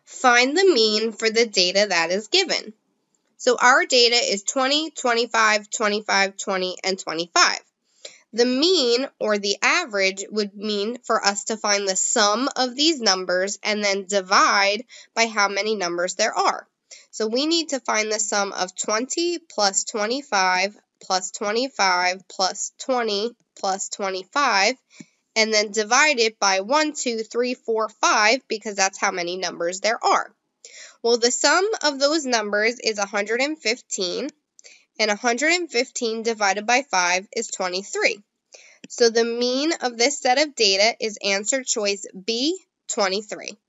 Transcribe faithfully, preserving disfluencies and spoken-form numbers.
Find the mean for the data that is given. So our data is twenty, twenty-five, twenty-five, twenty, and twenty-five. The mean, or the average, would mean for us to find the sum of these numbers and then divide by how many numbers there are. So we need to find the sum of twenty plus twenty-five plus twenty-five plus twenty plus twenty-five, and then divide it by one, two, three, four, five, because that's how many numbers there are. Well, the sum of those numbers is one hundred fifteen, and one hundred fifteen divided by five is twenty-three. So the mean of this set of data is answer choice B, twenty-three.